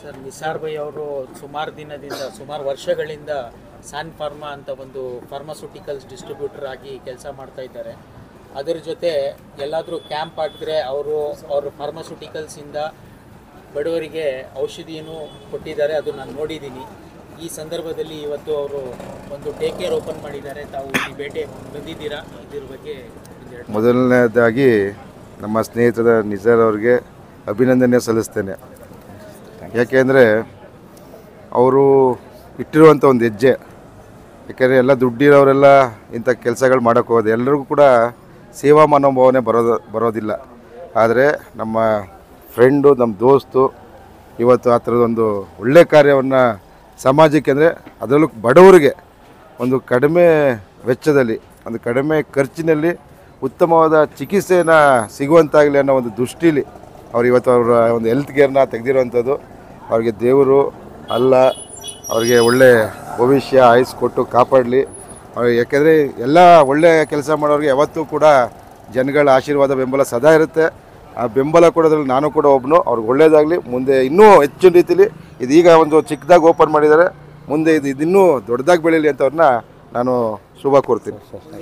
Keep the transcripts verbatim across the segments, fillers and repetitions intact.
Sir, Nisar ಭೈ ಅವರು ಸುಮಾರು ದಿನದಿಂದ ಸುಮಾರು ವರ್ಷಗಳಿಂದ ಸ್ಯಾನ್ ಫಾರ್ಮಾ ಅಂತ ಒಂದು ಫಾರ್ಮಾಸ್ಯೂಟಿಕಲ್ಸ್ ಡಿಸ್ಟ್ರಿಬ್ಯೂಟರ್ ಆಗಿ ಕೆಲಸ ಮಾಡ್ತಾ ಇದ್ದಾರೆ. ಅದರ ಜೊತೆ ಎಲ್ಲಾದರೂ ಕ್ಯಾಂಪ್ ಆಗಿದ್ರೆ ಅವರು ಅವರು ಫಾರ್ಮಾಸ್ಯೂಟಿಕಲ್ಸಿಂದ ಬಡವರಿಗೆ ಔಷಧಿಯನ್ನು ಕೊಟ್ಟಿದ್ದಾರೆ. ಅದು ನಾನು ನೋಡಿದ್ದೀನಿ. ಈ ಸಂದರ್ಭದಲ್ಲಿ ಇವತ್ತು ಅವರು ಒಂದು ಡೇ ಕೇರ್ ಓಪನ್ ಮಾಡಿದ್ದಾರೆ. ತಾವು ಈ ಭೇಟಿ ಬಂದಿದ್ದೀರಾ, ಇದ್ರ ಬಗ್ಗೆ? ಮೊದಲನೇದಾಗಿ ನಮ್ಮ ಸ್ನೇಹಿತರ ನಿಸಾರ್ ಅವ್ರಿಗೆ ಅಭಿನಂದನೆ ಸಲ್ಲಿಸ್ತೇನೆ. ಯಾಕೆಂದರೆ ಅವರು ಇಟ್ಟಿರುವಂಥ ಒಂದು ಹೆಜ್ಜೆ, ಯಾಕೆಂದರೆ ಎಲ್ಲ ದುಡ್ಡಿರೋರೆಲ್ಲ ಇಂಥ ಕೆಲಸಗಳು ಮಾಡೋಕ್ಕೆ ಹೋಗೋದು, ಎಲ್ಲರಿಗೂ ಕೂಡ ಸೇವಾ ಮನೋಭಾವನೆ ಬರೋದು ಬರೋದಿಲ್ಲ. ಆದರೆ ನಮ್ಮ ಫ್ರೆಂಡು, ನಮ್ಮ ದೋಸ್ತು ಇವತ್ತು ಆ ಥರದೊಂದು ಒಳ್ಳೆಯ ಕಾರ್ಯವನ್ನು ಸಮಾಜಕ್ಕೆ, ಅಂದರೆ ಅದರಲ್ಲೂ ಬಡವರಿಗೆ ಒಂದು ಕಡಿಮೆ ವೆಚ್ಚದಲ್ಲಿ, ಒಂದು ಕಡಿಮೆ ಖರ್ಚಿನಲ್ಲಿ ಉತ್ತಮವಾದ ಚಿಕಿತ್ಸೆಯನ್ನು ಸಿಗುವಂತಾಗಲಿ ಅನ್ನೋ ಒಂದು ದೃಷ್ಟಿಲಿ ಅವ್ರು ಇವತ್ತು ಅವರ ಒಂದು ಹೆಲ್ತ್ ಕೇರ್ನ ತೆಗೆದಿರೋವಂಥದ್ದು. ಅವ್ರಿಗೆ ದೇವರು ಅಲ್ಲ, ಅವ್ರಿಗೆ ಒಳ್ಳೆ ಭವಿಷ್ಯ ಆಯುಸ್ ಕೊಟ್ಟು ಕಾಪಾಡಲಿ. ಅವ್ರಿಗೆ ಯಾಕೆಂದರೆ ಎಲ್ಲ ಒಳ್ಳೆಯ ಕೆಲಸ ಮಾಡೋರಿಗೆ ಯಾವತ್ತೂ ಕೂಡ ಜನಗಳ ಆಶೀರ್ವಾದ ಬೆಂಬಲ ಸದಾ ಇರುತ್ತೆ. ಆ ಬೆಂಬಲ ಕೊಡೋದ್ರಲ್ಲಿ ನಾನು ಕೂಡ ಒಬ್ಬನು. ಅವ್ರಿಗೆ ಒಳ್ಳೆಯದಾಗಲಿ. ಮುಂದೆ ಇನ್ನೂ ಹೆಚ್ಚಿನ ರೀತಿಲಿ ಇದೀಗ ಒಂದು ಚಿಕ್ಕದಾಗಿ ಓಪನ್ ಮಾಡಿದ್ದಾರೆ, ಮುಂದೆ ಇದು ಇದನ್ನೂ ದೊಡ್ಡದಾಗಿ ಬೆಳೀಲಿ ಅಂತ ಅವ್ರನ್ನ ನಾನು ಶುಭ ಕೋರ್ತೀನಿ.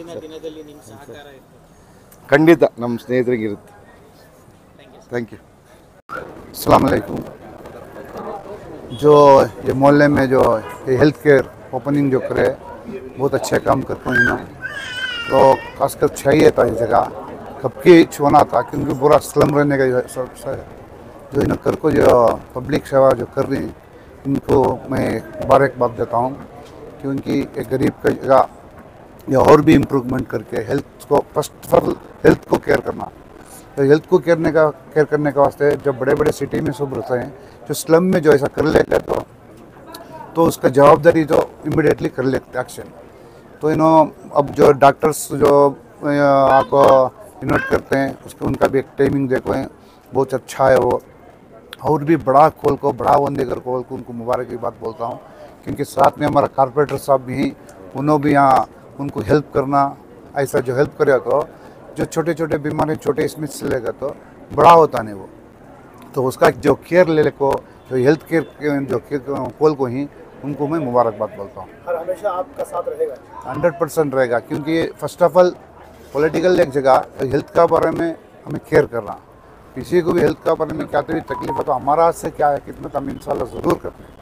ಖಂಡಿತ ನಮ್ಮ ಸ್ನೇಹಿತರಿಗೆ ಇರುತ್ತೆ. Thank you. अस्सलाम वालेकुम। जो ये मोहल्ले में जो ये हेल्थ केयर ओपनिंग जो करे बहुत अच्छे काम करते हैं ना, तो खासकर चाहिए था ये जगह, कब की छूना था, क्योंकि पूरा स्लम रहने का जो इन कर को जो पब्लिक सेवा जो कर रही इनको मैं मुबारकबाद देता हूँ, क्योंकि एक गरीब का जगह ये और भी इम्प्रूवमेंट करके हेल्थ को फर्स्ट ऑफ ऑल हेल्थ को केयर करना, तो हेल्थ को केयर का केयर करने के वास्ते जो बड़े बड़े सिटी में सब रहते हैं, जो स्लम में जो ऐसा कर लेते तो तो उसका जवाबदारी जो इमिडिएटली कर लेते एक्शन। तो इन्हों अब जो डॉक्टर्स जो आपको इन्वाइट करते हैं उसके उनका भी एक टाइमिंग देखो है, बहुत अच्छा है वो। और भी बड़ा खोल को बड़ा वंदेगर खोल को उनको मुबारक की बात बोलता हूँ, क्योंकि साथ में हमारा कारपोरेटर साहब भी उन्होंने भी यहाँ उनको हेल्प करना, ऐसा जो हेल्प करे तो जो छोटे छोटे बीमारी छोटे इसमें से लेगा तो बड़ा होता नहीं वो, तो उसका जो केयर ले ले को जो हेल्थ केयर जो कोल को ही उनको मैं मुबारकबाद बोलता हूँ। हर हमेशा आपका साथ रहेगा, हंड्रेड परसेंट रहेगा, क्योंकि फर्स्ट ऑफ ऑल पॉलिटिकल एक जगह हेल्थ का बारे में हमें केयर करना, किसी को भी हेल्थ का बारे में क्या तो भी तकलीफ है तो हमारा हाथ से क्या है कितना तो हम इंशाल्लाह ज़रूर करते हैं।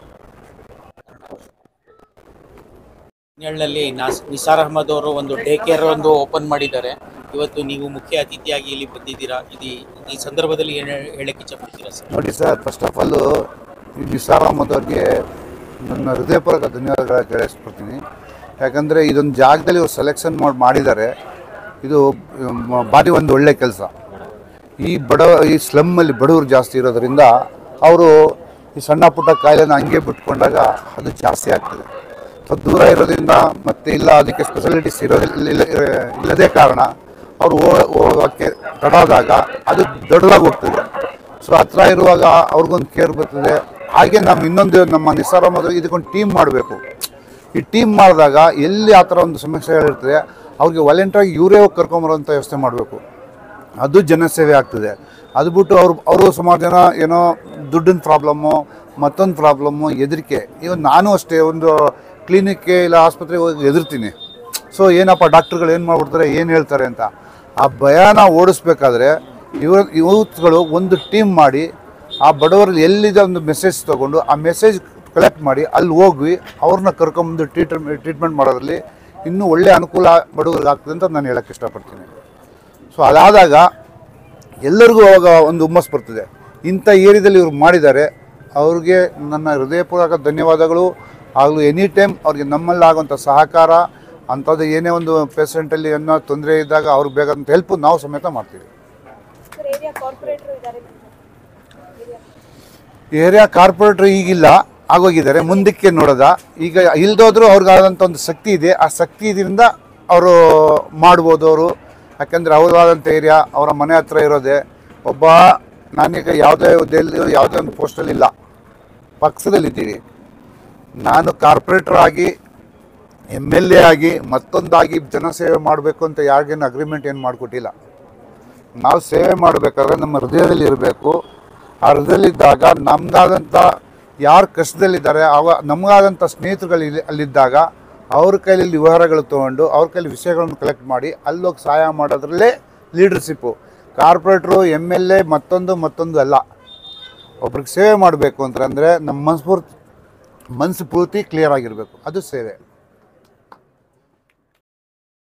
ನಲ್ಲಿ ನಿಸಾರ್ ಅಹಮದ್ ಅವರು ಒಂದು ಡೇ ಕೇರ್ ಒಂದು ಓಪನ್ ಮಾಡಿದ್ದಾರೆ. ಇವತ್ತು ನೀವು ಮುಖ್ಯ ಅತಿಥಿಯಾಗಿ ಇಲ್ಲಿ ಬಂದಿದ್ದೀರಾ. ಇದು ಈ ಸಂದರ್ಭದಲ್ಲಿ ಏನು ಹೇಳಕ್ಕೆ ಇಷ್ಟಪಡ್ತೀರಾ ಸರ್? ನೋಡಿ sir, first of all Nisar Ahmad ಅವ್ರಿಗೆ ನನ್ನ ಹೃದಯಪೂರ್ವಕ ಧನ್ಯವಾದಗಳು ತಿಳಿಸ್ಕೊಡ್ತೀನಿ. ಯಾಕಂದರೆ ಇದೊಂದು ಜಾಗದಲ್ಲಿ ಅವ್ರು ಸೆಲೆಕ್ಷನ್ ಮಾಡಿ ಮಾಡಿದ್ದಾರೆ, ಇದು ಭಾರಿ ಒಂದು ಒಳ್ಳೆ ಕೆಲಸ. ಈ ಬಡ ಈ ಸ್ಲಮ್ಮಲ್ಲಿ ಬಡವರು ಜಾಸ್ತಿ ಇರೋದರಿಂದ ಅವರು ಈ ಸಣ್ಣ ಪುಟ್ಟ ಕಾಯಿಲೆನ ಹಂಗೆ ಬಿಟ್ಕೊಂಡಾಗ ಅದು ಜಾಸ್ತಿ ಆಗ್ತದೆ. ಸೊ ದೂರ ಇರೋದ್ರಿಂದ ಮತ್ತು ಇಲ್ಲ ಅದಕ್ಕೆ ಸ್ಪೆಷಾಲಿಟೀಸ್ ಇರೋದಿಲ್ಲ ಇಲ್ಲದೇ ಕಾರಣ ಅವರು ಹೋಗೋಕ್ಕೆ ತಡಾದಾಗ ಅದು ದೊಡ್ಡದಾಗಿ ಹೋಗ್ತದೆ. ಸೊ ಹತ್ರ ಇರುವಾಗ ಅವ್ರಿಗೊಂದು ಕೇರ್ ಬರ್ತದೆ. ಹಾಗೆ ನಮ್ಮ ಇನ್ನೊಂದು ನಮ್ಮ ನಿಸಾರ್ ಅಹಮದ್ ಇದಕ್ಕೊಂದು ಟೀಮ್ ಮಾಡಬೇಕು. ಈ ಟೀಮ್ ಮಾಡಿದಾಗ ಎಲ್ಲಿ ಆ ಥರ ಒಂದು ಸಮಸ್ಯೆಗಳಿರ್ತದೆ ಅವ್ರಿಗೆ ವಾಲಂಟಿಯರಾಗಿ ಇವರೇ ಹೋಗಿ ಕರ್ಕೊಂಬರೋಂಥ ವ್ಯವಸ್ಥೆ ಮಾಡಬೇಕು. ಅದು ಜನಸೇವೆ ಆಗ್ತದೆ. ಅದು ಬಿಟ್ಟು ಅವರು ಅವರು ಸುಮಾರು ಜನ ಏನೋ ದುಡ್ಡಿನ ಪ್ರಾಬ್ಲಮ್ಮು ಮತ್ತೊಂದು ಪ್ರಾಬ್ಲಮ್ಮು ಹೆದರಿಕೆ. ಇವನ್ ನಾನು ಅಷ್ಟೇ ಒಂದು ಕ್ಲಿನಿಕ್ಗೆ ಇಲ್ಲ ಆಸ್ಪತ್ರೆಗೆ ಹೋಗಿ ಹೆದರ್ತೀನಿ. ಸೊ ಏನಪ್ಪ ಡಾಕ್ಟ್ರುಗಳು ಏನು ಮಾಡ್ಬಿಡ್ತಾರೆ ಏನು ಹೇಳ್ತಾರೆ ಅಂತ ಆ ಭಯನ ಓಡಿಸ್ಬೇಕಾದ್ರೆ ಇವ ಯೂತ್ಗಳು ಒಂದು ಟೀಮ್ ಮಾಡಿ ಆ ಬಡವರಲ್ಲಿ ಎಲ್ಲಿದೆ ಒಂದು ಮೆಸೇಜ್ ತೊಗೊಂಡು ಆ ಮೆಸೇಜ್ ಕಲೆಕ್ಟ್ ಮಾಡಿ ಅಲ್ಲಿ ಹೋಗಿ ಅವ್ರನ್ನ ಕರ್ಕೊಂಬಂದು ಟ್ರೀಟ್ಮೆಂಟ್ ಟ್ರೀಟ್ಮೆಂಟ್ ಮಾಡೋದ್ರಲ್ಲಿ ಇನ್ನೂ ಒಳ್ಳೆ ಅನುಕೂಲ ಬಡವರಿಗೆ ಆಗ್ತದೆ ಅಂತ ನಾನು ಹೇಳೋಕ್ಕೆ ಇಷ್ಟಪಡ್ತೀನಿ. ಸೊ ಅದಾದಾಗ ಎಲ್ಲರಿಗೂ ಅವಾಗ ಒಂದು ಹುಮ್ಮಸ್ ಬರ್ತದೆ. ಇಂಥ ಏರಿಯಾದಲ್ಲಿ ಇವ್ರು ಮಾಡಿದ್ದಾರೆ, ಅವ್ರಿಗೆ ನನ್ನ ಹೃದಯಪೂರ್ವಕ ಧನ್ಯವಾದಗಳು. ಆಗಲೂ ಎನಿ ಟೈಮ್ ಅವ್ರಿಗೆ ನಮ್ಮಲ್ಲಿ ಆಗುವಂಥ ಸಹಕಾರ ಅಂಥದ್ದು ಏನೇ ಒಂದು ಪೇಷೆಂಟಲ್ಲಿ ಏನೋ ತೊಂದರೆ ಇದ್ದಾಗ ಅವ್ರಿಗೆ ಬೇಕಾದಂಥ ಹೆಲ್ಪು ನಾವು ಸಮೇತ ಮಾಡ್ತೀವಿ. ಏರಿಯಾ ಕಾರ್ಪೊರೇಟ್ರು ಈಗಿಲ್ಲ, ಆಗೋಗಿದ್ದಾರೆ. ಮುಂದಕ್ಕೆ ನೋಡೋದ ಈಗ ಇಲ್ದೋದ್ರೂ ಅವ್ರಿಗಾದಂಥ ಒಂದು ಶಕ್ತಿ ಇದೆ. ಆ ಶಕ್ತಿ ಇದರಿಂದ ಅವರು ಮಾಡ್ಬೋದು ಅವರು. ಯಾಕೆಂದರೆ ಅವ್ರದಾದಂಥ ಏರಿಯಾ ಅವರ ಮನೆ ಹತ್ರ ಇರೋದೆ. ಒಬ್ಬ ನಾನೀಗ ಯಾವುದೇ ಹುದ್ದೆಯಲ್ಲಿ ಯಾವುದೇ ಒಂದು ಪೋಸ್ಟಲ್ಲಿಲ್ಲ, ಪಕ್ಷದಲ್ಲಿದ್ದೀವಿ. ನಾನು ಕಾರ್ಪೊರೇಟರ್ ಆಗಿ ಎಮ್ ಎಲ್ ಎ ಆಗಿ ಮತ್ತೊಂದಾಗಿ ಜನಸೇವೆ ಮಾಡಬೇಕು ಅಂತ ಯಾರಿಗೇನು ಅಗ್ರಿಮೆಂಟ್ ಏನು ಮಾಡಿಕೊಟ್ಟಿಲ್ಲ. ನಾವು ಸೇವೆ ಮಾಡಬೇಕಾದ್ರೆ ನಮ್ಮ ಹೃದಯದಲ್ಲಿ ಇರಬೇಕು. ಆ ಹೃದಯದಲ್ಲಿದ್ದಾಗ ನಮ್ಮದಾದಂಥ ಯಾರು ಕಷ್ಟದಲ್ಲಿದ್ದಾರೆ ಅವ ನಮಗಾದಂಥ ಸ್ನೇಹಿತರುಗಳು ಇಲ್ಲಿ ಅಲ್ಲಿದ್ದಾಗ ಅವ್ರ ಕೈಲಿ ವ್ಯವಹಾರಗಳು ತೊಗೊಂಡು ಅವ್ರ ಕೈಲಿ ವಿಷಯಗಳನ್ನು ಕಲೆಕ್ಟ್ ಮಾಡಿ ಅಲ್ಲೋಗಿ ಸಹಾಯ ಮಾಡೋದ್ರಲ್ಲೇ ಲೀಡರ್ಶಿಪ್ಪು. ಕಾರ್ಪೊರೇಟ್ರು ಎಮ್ ಎಲ್ ಎ ಮತ್ತೊಂದು ಮತ್ತೊಂದು ಅಲ್ಲ. ಒಬ್ರಿಗೆ ಸೇವೆ ಮಾಡಬೇಕು ಅಂತಂದರೆ ನಮ್ಮ ಮನಸ್ಫೂರ್ತಿ ಮನಸ್ಸು ಪೂರ್ತಿ ಕ್ಲಿಯರ್ ಆಗಿರಬೇಕು, ಅದು ಸೇವೆ.